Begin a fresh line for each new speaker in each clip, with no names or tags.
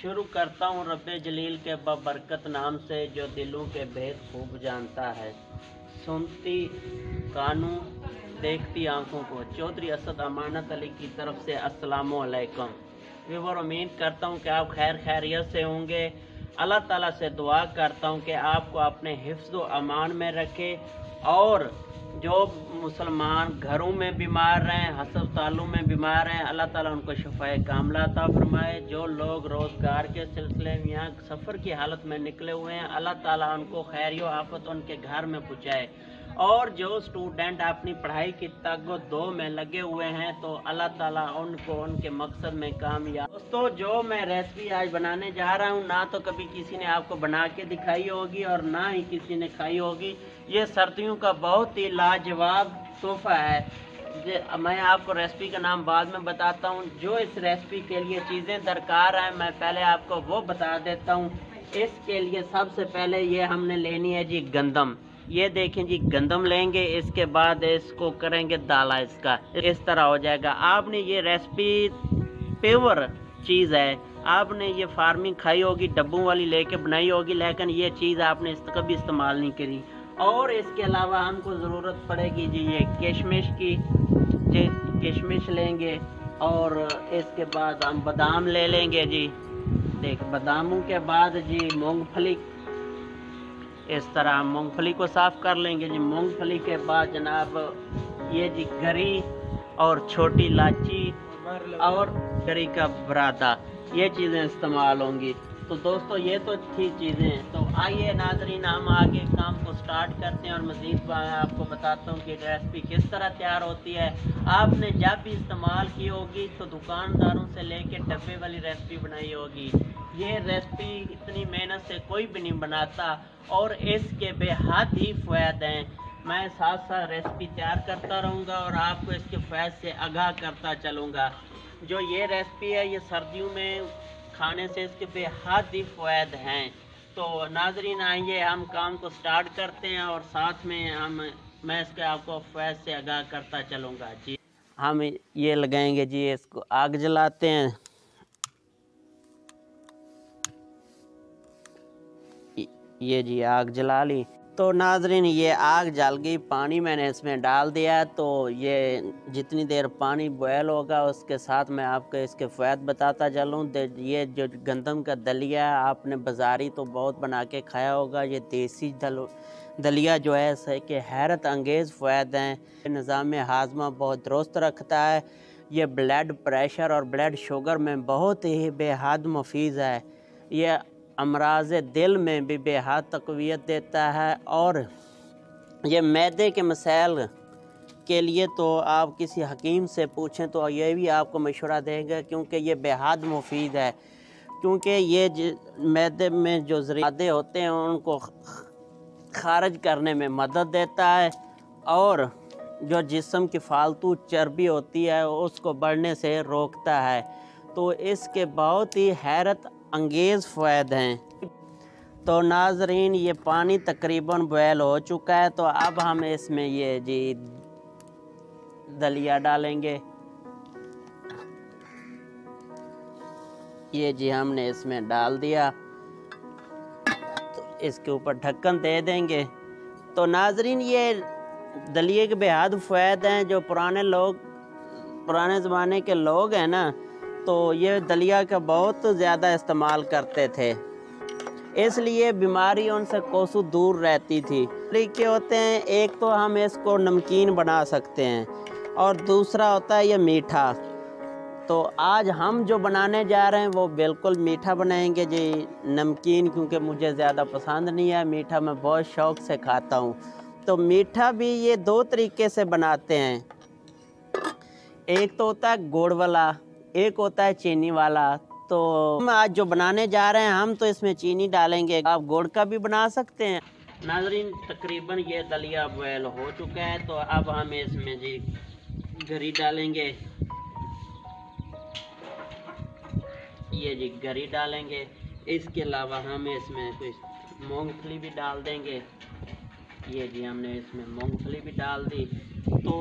शुरू करता हूँ रब्बे जलील के बबरकत नाम से, जो दिलों के भेद खूब जानता है। सुनती कानों देखती आंखों को। चौधरी असद अमानत अली की तरफ से अस्सलामु अलैकुम। व्यूअर, उम्मीद करता हूँ कि आप खैर खैरियत से होंगे। अल्लाह ताला से दुआ करता हूँ कि आपको अपने हिफ्ज़ व अमान में रखे, और जो मुसलमान घरों में बीमार रहें, हस्पतालों में बीमार हैं, अल्लाह ताला उनको शफ़ाए कामिला अता फरमाए। जो लोग रोज़गार के सिलसिले में यहाँ सफ़र की हालत में निकले हुए हैं, अल्लाह ताला उनको खैरियो आफत उनके घर में पहुँचाए। और जो स्टूडेंट अपनी पढ़ाई की तगो दो में लगे हुए हैं, तो अल्लाह ताला उनको उनके मकसद में कामयाब। दोस्तों, जो मैं रेसिपी आज बनाने जा रहा हूँ, ना तो कभी किसी ने आपको बना के दिखाई होगी और ना ही किसी ने खाई होगी। ये सर्दियों का बहुत ही लाजवाब तोहफा है। मैं आपको रेसिपी का नाम बाद में बताता हूँ। जो इस रेसिपी के लिए चीज़ें दरकार हैं, मैं पहले आपको वो बता देता हूँ। इसके लिए सबसे पहले ये हमने लेनी है जी गंदम। ये देखें जी, गंदम लेंगे। इसके बाद इसको करेंगे दाला, इसका इस तरह हो जाएगा। आपने ये रेसिपी प्योर चीज़ है, आपने ये फार्मिंग खाई होगी, डब्बों वाली लेके बनाई होगी, लेकिन ये चीज़ आपने कभी इस्तेमाल नहीं करी। और इसके अलावा हमको ज़रूरत पड़ेगी जी ये किशमिश की। जी किशमिश लेंगे, और इसके बाद हम बादाम ले लेंगे जी। देख, बादामों के बाद जी मूंगफली। इस तरह मूंगफली को साफ़ कर लेंगे जी। मूंगफली के बाद जनाब ये जी गरी और छोटी इलायची और गरी का बुरादा, ये चीज़ें इस्तेमाल होंगी। तो दोस्तों, ये तो थी चीज़ें। तो आइए नाज़रीन, हम आगे काम को स्टार्ट करते हैं और मज़ीद आपको बताता हूँ कि रेसिपी किस तरह तैयार होती है। आपने जब भी इस्तेमाल की होगी तो दुकानदारों से लेके डब्बे वाली रेसिपी बनाई होगी। ये रेसिपी इतनी मेहनत से कोई भी नहीं बनाता, और इसके बेहद ही फ़ायदे हैं। मैं साथ साथ रेसिपी तैयार करता रहूँगा और आपको इसके फ़ायदे से आगाह करता चलूँगा। जो ये रेसिपी है, ये सर्दियों में खाने से इसके बेहद ही फ़ायदे हैं। तो नाज़रीन, आइए हम काम को स्टार्ट करते हैं, और साथ में मैं इसके आपको फ़ायदे से आगाह करता चलूँगा जी। हम ये लगाएंगे जी, इसको आग जलाते हैं। ये जी आग जला ली। तो नाज़रीन, ये आग जल गई, पानी मैंने इसमें डाल दिया। तो ये जितनी देर पानी बॉयल होगा, उसके साथ मैं आपको इसके फ़ायदे बताता चलूँ। ये जो गंदम का दलिया है, आपने बाज़ारी तो बहुत बना के खाया होगा। ये देसी दलिया जो है, इसके कि हैरत अंगेज़ फ़ायदे हैं। निज़ाम हाज़मा बहुत दुरुस्त रखता है। ये ब्लड प्रेशर और ब्लड शुगर में बहुत ही बेहद मुफीद है। ये अमराज़ दिल में भी बेहद तक़वियत देता है। और ये मैदे के मसाइल के लिए तो आप किसी हकीम से पूछें तो ये भी आपको मशवरा देगा, क्योंकि ये बेहद मुफीद है। क्योंकि ये मैदे में जो ज़रादे होते हैं, उनको खारिज करने में मदद देता है, और जो जिस्म की फ़ालतू चर्बी होती है उसको बढ़ने से रोकता है। तो इसके बहुत ही हैरत अंगेज़ फ़ायदे हैं। तो नाज़रीन, ये पानी तकरीबन बॉयल हो चुका है। तो अब हम इसमें ये जी दलिया डालेंगे। ये जी हमने इसमें डाल दिया, तो इसके ऊपर ढक्कन दे देंगे। तो नाज़रीन, ये दलिए के बेहद फ़ायदे हैं। जो पुराने ज़माने के लोग हैं ना, तो ये दलिया का बहुत ज़्यादा इस्तेमाल करते थे, इसलिए बीमारी उनसे कोसों दूर रहती थी। तरीके होते हैं, एक तो हम इसको नमकीन बना सकते हैं, और दूसरा होता है ये मीठा। तो आज हम जो बनाने जा रहे हैं वो बिल्कुल मीठा बनाएंगे जी। नमकीन क्योंकि मुझे ज़्यादा पसंद नहीं है, मीठा मैं बहुत शौक़ से खाता हूँ। तो मीठा भी ये दो तरीके से बनाते हैं। एक तो होता है गुड़ वाला, एक होता है चीनी वाला। तो हम आज जो बनाने जा रहे हैं, हम तो इसमें चीनी डालेंगे। आप गुड़ का भी बना सकते हैं। नाज़रीन, तकरीबन ये दलिया बॉयल हो चुका है। तो अब हम इसमें जी गरी डालेंगे। ये जी गरी डालेंगे। इसके अलावा हम इसमें कुछ मूंगफली भी डाल देंगे। ये जी हमने इसमें मूंगफली भी डाल दी। तो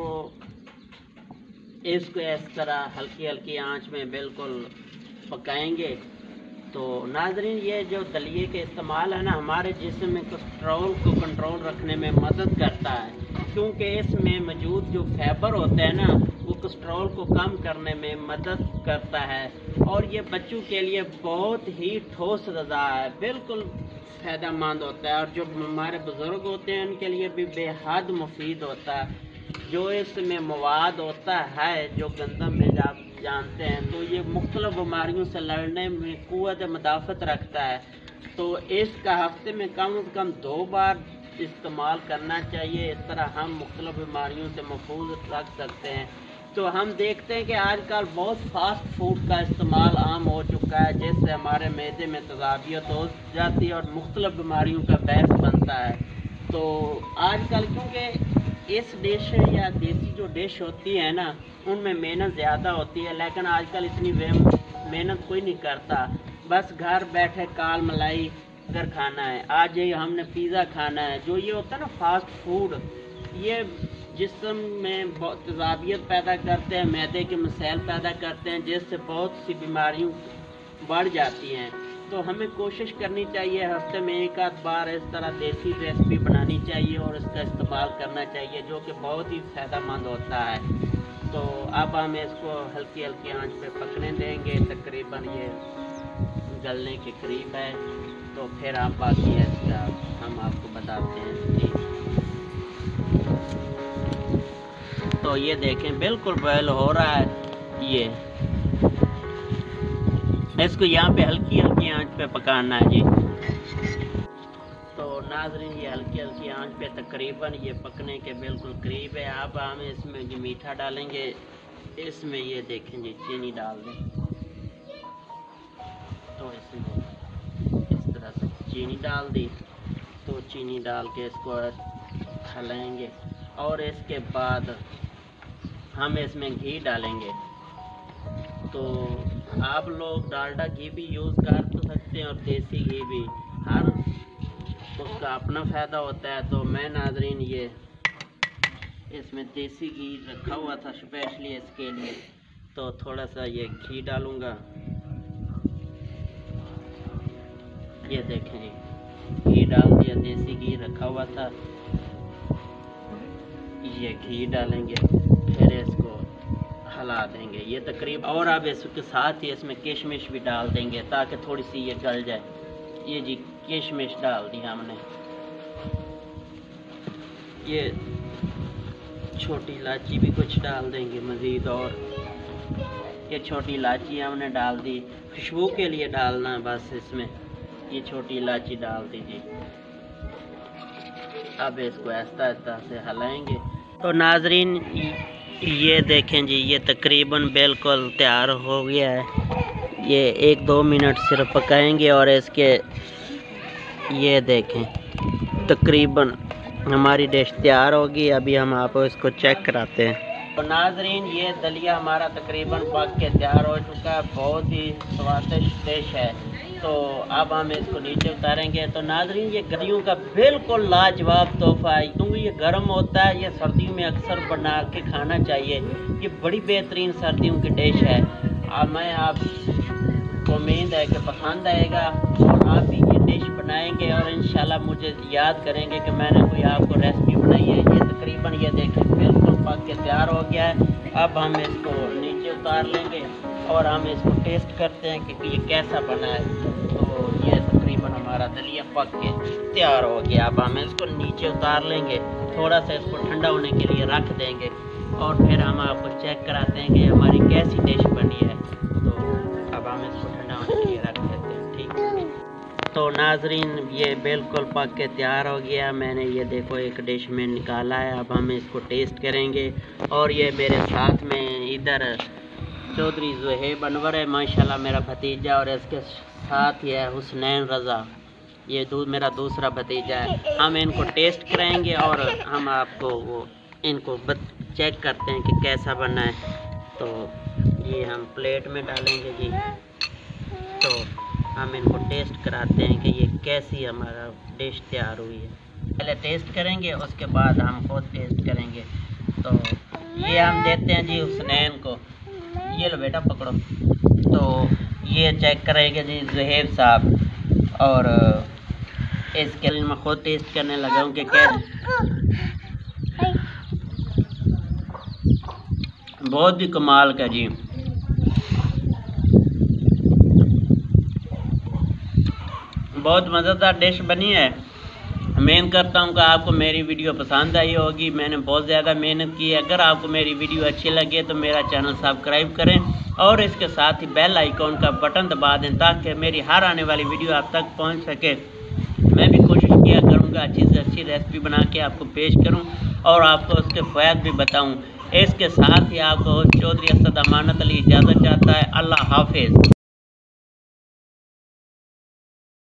इसको इस तरह हल्की हल्की आंच में बिल्कुल पकाएंगे। तो नाज़रीन, ये जो दलिए के इस्तेमाल है ना, हमारे जिस्म में कोलेस्ट्रॉल को कंट्रोल रखने में मदद करता है, क्योंकि इसमें मौजूद जो फाइबर होते हैं ना, वो कोलेस्ट्रॉल को कम करने में मदद करता है। और ये बच्चों के लिए बहुत ही ठोस ग़िज़ा है, बिल्कुल फ़ायदेमंद होता है। और जो हमारे बुज़ुर्ग होते हैं उनके लिए भी बेहद मुफीद होता है। जो इसमें मवाद होता है जो गंदम में आप जानते हैं, तो ये मुख्तलिफ बीमारियों से लड़ने में क़ुव्वत मदाफ़त रखता है। तो इसका हफ्ते में कम से कम 2 बार इस्तेमाल करना चाहिए। इस तरह हम मुख्तलिफ बीमारियों से महफूज रख सकते हैं। तो हम देखते हैं कि आजकल बहुत फास्ट फूड का इस्तेमाल आम हो चुका है, जिससे हमारे मैदे में तज़ाबियत हो जाती है और मुख्तलिफ बीमारियों का बायस बनता है। तो आजकल क्योंकि इस डिश या देसी जो डिश होती है ना, उनमें मेहनत ज़्यादा होती है, लेकिन आजकल इतनी मेहनत कोई नहीं करता। बस घर बैठे काल मलाई अगर खाना है, आज ये हमने पिज़्ज़ा खाना है, जो ये होता है ना फास्ट फूड, ये जिस्म में बहुत तज़ाबियत पैदा करते हैं, मैदे के मसाइल पैदा करते हैं, जिससे बहुत सी बीमारियाँ बढ़ जाती हैं। तो हमें कोशिश करनी चाहिए हफ्ते में 1 आध बार इस तरह देसी रेसिपी बनानी चाहिए और इसका इस्तेमाल करना चाहिए, जो कि बहुत ही फ़ायदेमंद होता है। तो अब हम इसको हल्की हल्की आंच पे पकने देंगे, तकरीबन ये गलने के करीब है। तो फिर आप बाकी है इसका हम आपको बताते हैं जी। तो ये देखें बिल्कुल बॉयल हो रहा है। ये इसको यहाँ पे हल्की हल्की आंच पे पकाना है जी। तो नाज़रीन, ये हल्की हल्की आंच पे तकरीबन ये पकने के बिल्कुल करीब है। अब हम इसमें जो मीठा डालेंगे, इसमें ये देखें जी चीनी डाल दें। तो इसमें इस तरह से चीनी डाल दी। तो चीनी डाल के इसको हलाएंगे और इसके बाद हम इसमें घी डालेंगे। तो आप लोग डालडा घी भी यूज़ कर सकते हैं और देसी घी भी, हर उसका अपना फ़ायदा होता है। तो मैं नाज़रीन ये इसमें देसी घी रखा हुआ था स्पेशली इसके लिए, तो थोड़ा सा ये घी डालूँगा। ये देखें घी डाल दिया, देसी घी रखा हुआ था, ये घी डालेंगे, फिर इसको हला देंगे ये तकरीब। और अब इसके साथ ही इसमें किशमिश भी डाल देंगे ताकि थोड़ी सी ये गल जाए। ये जी किशमिश डाल दी हमने, ये छोटी इलायची भी कुछ डाल देंगे मज़ीद, और ये छोटी इलायची हमने डाल दी, खुशबू के लिए डालना बस इसमें। ये छोटी इलायची डाल दीजिए। अब इसको ऐसा ऐसा से हलाएंगे। तो नाज़रीन ये देखें जी, ये तकरीबन बिल्कुल तैयार हो गया है। ये 1-2 मिनट सिर्फ पकाएंगे और इसके ये देखें तकरीबन हमारी डिश तैयार होगी। अभी हम आपको इसको चेक कराते हैं। तो नाज़रीन, ये दलिया हमारा तकरीबन पक के तैयार हो चुका है, बहुत ही स्वादिष्ट डिश है। तो अब हम इसको नीचे उतारेंगे। तो नाज़रीन, ये गर्मियों का बिल्कुल लाजवाब तोहफा है, क्योंकि ये गर्म होता है, ये सर्दियों में अक्सर बना के खाना चाहिए। ये बड़ी बेहतरीन सर्दियों की डिश है। अब मैं आपको उम्मीद है कि पसंद आएगा और आप भी ये डिश बनाएंगे और इंशाल्लाह मुझे याद करेंगे कि मैंने कोई आपको रेसिपी बनाई है। ये तकरीबन ये देखें बिल्कुल पक के तैयार हो गया है। अब हम इसको नीचे उतार लेंगे और हम इसको टेस्ट करते हैं कि ये कैसा बना है। तो ये तकरीबन हमारा दलिया पक के तैयार हो गया। अब हम इसको नीचे उतार लेंगे, थोड़ा सा इसको ठंडा होने के लिए रख देंगे और फिर हम आपको चेक कराते हैं कि हमारी कैसी डिश बनी है। तो अब हम इसको ठंडा होने के लिए रख देते हैं, ठीक है। तो नाज़रीन, ये बिल्कुल पक के तैयार हो गया। मैंने ये देखो एक डिश में निकाला है। अब हम इसको टेस्ट करेंगे। और ये मेरे साथ में इधर चौधरी ज़ुहैब अनवर है, माशाल्लाह मेरा भतीजा, और इसके साथ ही है हुसनैन रज़ा, ये मेरा दूसरा भतीजा है। हम इनको टेस्ट कराएंगे और हम आपको वो इनको चेक करते हैं कि कैसा बना है। तो ये हम प्लेट में डालेंगे जी। तो हम इनको टेस्ट कराते हैं कि ये कैसी हमारा डिश तैयार हुई है। पहले टेस्ट करेंगे, उसके बाद हम खुद टेस्ट करेंगे। तो ये हम देते हैं जी हुसनैन को। ये लो बेटा पकड़ो। तो ये चेक करेंगे जी ज़ुहैब साहब, और इसके लिए मैं खुद टेस्ट करने लगा हूँ कि क्या बहुत ही कमाल का जी। बहुत मज़ेदार डिश बनी है। उम्मीद करता हूँ कि आपको मेरी वीडियो पसंद आई होगी। मैंने बहुत ज़्यादा मेहनत की है। अगर आपको मेरी वीडियो अच्छी लगे तो मेरा चैनल सब्सक्राइब करें और इसके साथ ही बेल आइकॉन का बटन दबा दें ताकि मेरी हर आने वाली वीडियो आप तक पहुँच सके। मैं भी कोशिश किया करूँगा अच्छी से अच्छी रेसिपी बना के आपको पेश करूँ और आपको उसके फ़ायदे भी बताऊँ। इसके साथ ही आपको चौधरी असद अमानत अली इजाज़त चाहता है। अल्लाह हाफिज़।